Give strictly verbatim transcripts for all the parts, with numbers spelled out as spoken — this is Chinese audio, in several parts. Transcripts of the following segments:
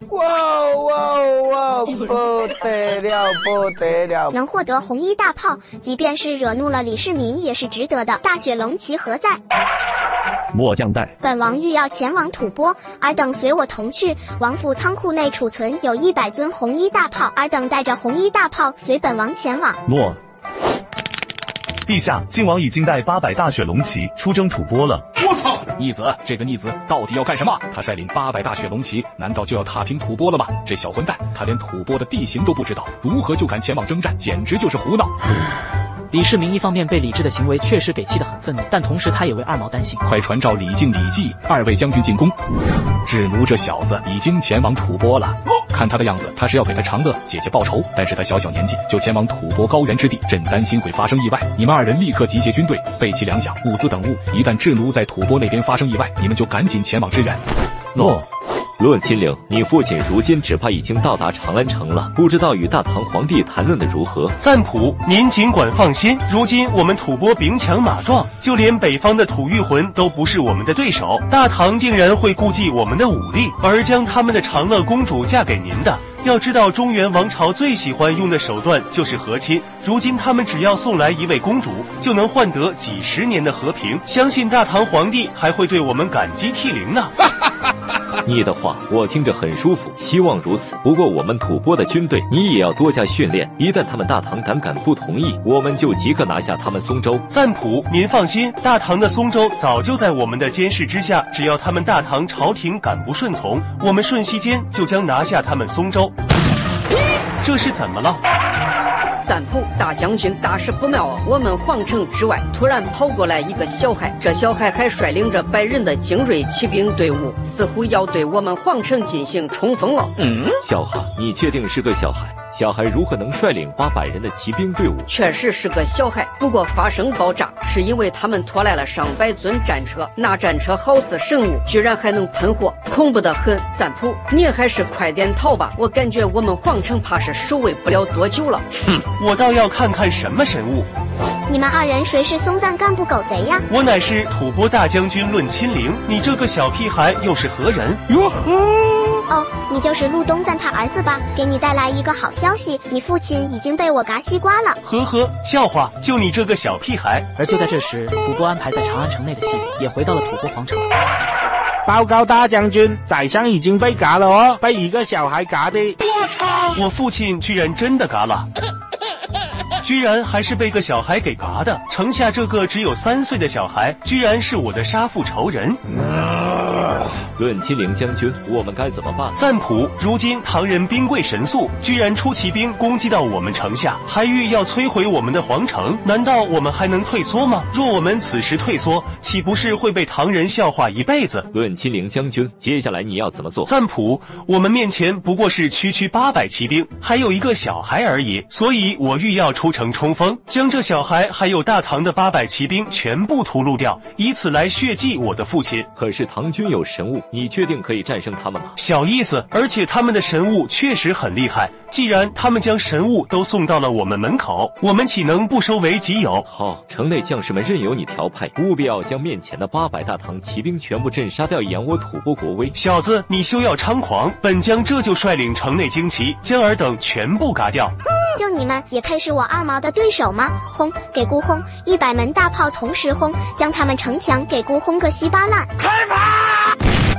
哇哇哇！不得了，不得了！ 能获得红衣大炮，即便是惹怒了李世民，也是值得的。大雪龙其何在？ 末将在。 本王欲要前往吐蕃，尔等随我同去。王府仓库内储存有一百尊红衣大炮，尔等带着红衣大炮随本王前往。 诺。 陛下，靖王已经带八百大雪龙骑出征吐蕃了。 我操！逆子，这个逆子到底要干什么？他率领八百大雪龙骑，难道就要踏平吐蕃了吗？这小混蛋，他连吐蕃的地形都不知道，如何就敢前往征战？简直就是胡闹！ 李世民一方面被李治的行为确实给气得很愤怒，但同时他也为二毛担心。 快传召李靖、李绩二位将军进宫。智奴这小子已经前往吐蕃了。看他的样子，他是要给他长乐姐姐报仇，但是他小小年纪就前往吐蕃高原之地，朕担心会发生意外。你们二人立刻集结军队，备齐粮饷、物资等物，一旦智奴在吐蕃那边发生意外，你们就赶紧前往支援。 诺。 论亲陵，你父亲如今只怕已经到达长安城了，不知道与大唐皇帝谈论的如何？ 赞普，您尽管放心，如今我们吐蕃兵强马壮，就连北方的吐谷浑都不是我们的对手，大唐定然会顾忌我们的武力，而将他们的长乐公主嫁给您的。要知道，中原王朝最喜欢用的手段就是和亲。如今他们只要送来一位公主，就能换得几十年的和平。相信大唐皇帝还会对我们感激涕零呢。 你的话我听着很舒服，希望如此。不过我们吐蕃的军队，你也要多加训练。一旦他们大唐胆敢不同意，我们就即刻拿下他们松州。 赞普，您放心，大唐的松州早就在我们的监视之下。只要他们大唐朝廷敢不顺从，我们瞬息间就将拿下他们松州。这是怎么了？ 赞普大将军，大事不妙啊！我们皇城之外突然跑过来一个小孩，这小孩还率领着百人的精锐骑兵队伍，似乎要对我们皇城进行冲锋了。 嗯，小孩，你确定是个小孩？小孩如何能率领八百人的骑兵队伍？ 确实是个小孩，不过发生爆炸是因为他们拖来了上百尊战车，那战车好似神物，居然还能喷火，恐怖得很。赞普，您还是快点逃吧，我感觉我们皇城怕是守卫不了多久了。 哼，我倒要看看什么神物。 你们二人谁是松赞干部狗贼呀？ 我乃是吐蕃大将军论亲陵，你这个小屁孩又是何人？ 哟呵！哦，你就是陆东赞他儿子吧？给你带来一个好消息，你父亲已经被我嘎西瓜了。 呵呵，笑话，就你这个小屁孩。 而就在这时，吐蕃安排在长安城内的戏也回到了吐蕃皇城。 报告大将军，宰相已经被嘎了哦，被一个小孩嘎的。 我操！我父亲居然真的嘎了。居然还是被个小孩给嘎的，城下这个只有三岁的小孩，居然是我的杀父仇人。 论亲陵将军，我们该怎么办？ 赞普，如今唐人兵贵神速，居然出骑兵攻击到我们城下，还欲要摧毁我们的皇城，难道我们还能退缩吗？若我们此时退缩，岂不是会被唐人笑话一辈子？ 论亲陵将军，接下来你要怎么做？ 赞普，我们面前不过是区区八百骑兵，还有一个小孩而已，所以我欲要出城冲锋，将这小孩还有大唐的八百骑兵全部屠戮掉，以此来血祭我的父亲。 可是唐军有神物，你确定可以战胜他们吗？ 小意思，而且他们的神物确实很厉害。既然他们将神物都送到了我们门口，我们岂能不收为己有？ 好，城内将士们任由你调配，务必要将面前的八百大唐骑兵全部镇杀掉，以扬我吐蕃国威。 小子，你休要猖狂，本将这就率领城内精骑，将尔等全部嘎掉。 就你们也配是我二毛的对手吗？轰，给孤轰！一百门大炮同时轰，将他们城墙给孤轰个稀巴烂！开炮！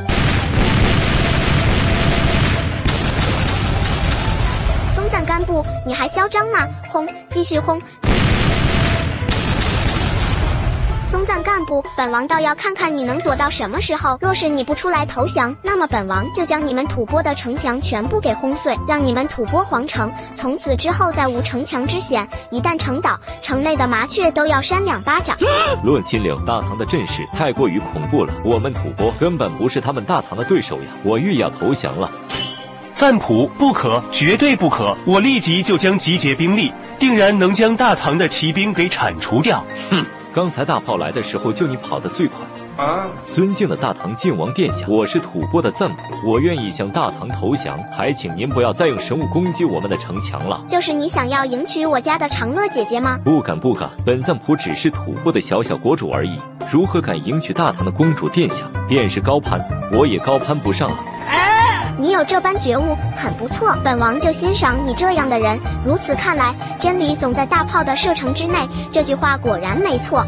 松赞干部，你还嚣张吗？轰，继续轰！松赞干部，本王倒要看看你能躲到什么时候。若是你不出来投降，那么本王就将你们吐蕃的城墙全部给轰碎，让你们吐蕃皇城从此之后再无城墙之险。一旦城倒，城内的麻雀都要扇两巴掌。 论亲陵，大唐的阵势太过于恐怖了，我们吐蕃根本不是他们大唐的对手呀！我欲要投降了。 赞普，不可，绝对不可！我立即就将集结兵力，定然能将大唐的骑兵给铲除掉。 哼！刚才大炮来的时候，就你跑得最快啊！尊敬的大唐晋王殿下，我是吐蕃的赞普，我愿意向大唐投降，还请您不要再用神物攻击我们的城墙了。 就是你想要迎娶我家的长乐姐姐吗？ 不敢不敢，本赞普只是吐蕃的小小国主而已，如何敢迎娶大唐的公主殿下？便是高攀，我也高攀不上了。啊你有这般觉悟，很不错。本王就欣赏你这样的人。如此看来，真理总在大炮的射程之内。这句话果然没错。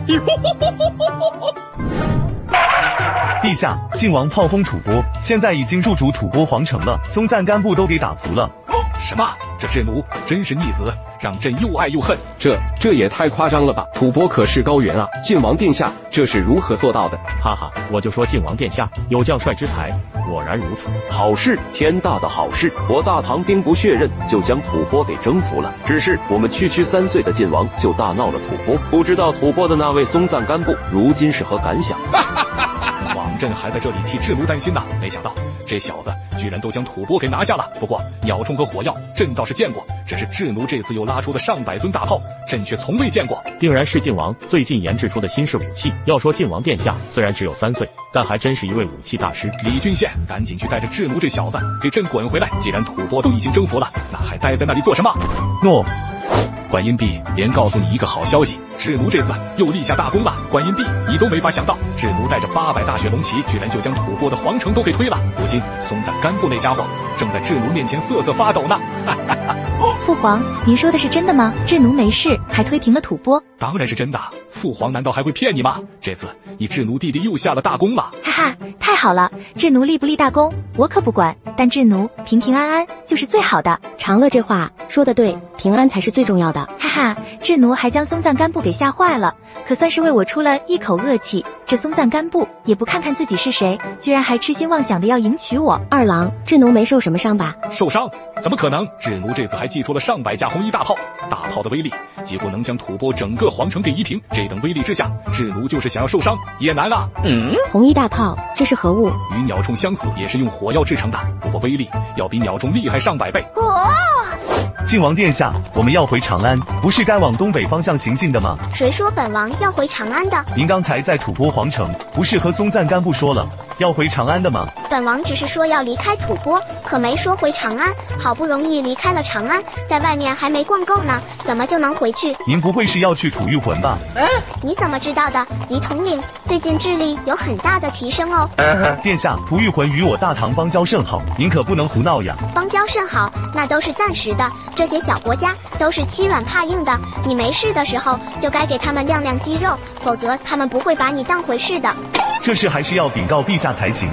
陛下，晋王炮轰吐蕃，现在已经入主吐蕃皇城了，松赞干布都给打服了。 什么？这智奴真是逆子，让朕又爱又恨。 这这也太夸张了吧！吐蕃可是高原啊，晋王殿下这是如何做到的？ 哈哈，我就说晋王殿下有将帅之才，果然如此。 好事，天大的好事！我大唐兵不血刃就将吐蕃给征服了。只是我们区区三岁的晋王就大闹了吐蕃，不知道吐蕃的那位松赞干布如今是何感想？ 王朕还在这里替智奴担心呢，没想到这小子居然都将吐蕃给拿下了。不过鸟铳和火药朕倒是见过，只是智奴这次又拉出的上百尊大炮，朕却从未见过。 定然是晋王最近研制出的新式武器。要说晋王殿下虽然只有三岁，但还真是一位武器大师。 李郡县，赶紧去带着智奴这小子给朕滚回来！既然吐蕃都已经征服了，那还待在那里做什么？ 诺。 观音壁，连告诉你一个好消息，智奴这次又立下大功了。观音壁，你都没法想到，智奴带着八百大雪龙旗，居然就将吐蕃的皇城都给推了。如今松赞干布那家伙正在智奴面前瑟瑟发抖呢。 父皇，您说的是真的吗？智奴没事，还推平了吐蕃？ 当然是真的，父皇难道还会骗你吗？这次你智奴弟弟又下了大功了。 哈哈，太好了！智奴立不立大功，我可不管，但智奴平平安安就是最好的。 长乐这话说得对，平安才是最重要的。 哈哈，智奴还将松赞干布给吓坏了，可算是为我出了一口恶气。这松赞干布也不看看自己是谁，居然还痴心妄想的要迎娶我。 二郎，智奴没受什么伤吧？ 受伤？怎么可能？智奴这次还祭出了上百架红衣大炮，大炮的威力几乎能将吐蕃整个皇城给夷平。这等威力之下，智奴就是想要受伤也难啊。 嗯，红衣大炮这是何物？ 与鸟铳相似，也是用火药制成的，不过威力要比鸟铳厉害上百倍。 哦， 晋王殿下，我们要回长安，不是该往东北方向行进的吗？ 谁说本王要回长安的？ 您刚才在吐蕃皇城，不是和松赞干布说了要回长安的吗？ 本王只是说要离开吐蕃，可没说回长安。好不容易离开了长安，在外面还没逛够呢，怎么就能回去？ 您不会是要去吐谷浑吧？ 哎，你怎么知道的？李统领最近智力有很大的提升哦。 殿下，吐谷浑与我大唐邦交甚好，您可不能胡闹呀。 邦交甚好，那都是暂时的，这些小国家都是欺软怕硬的，你没事的时候就该给他们亮亮肌肉，否则他们不会把你当回事的。 这事还是要禀告陛下才行。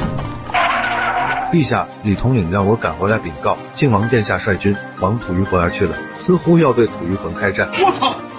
陛下，李统领让我赶回来禀告，晋王殿下率军往吐谷浑而去了，似乎要对吐谷浑开战。 我操！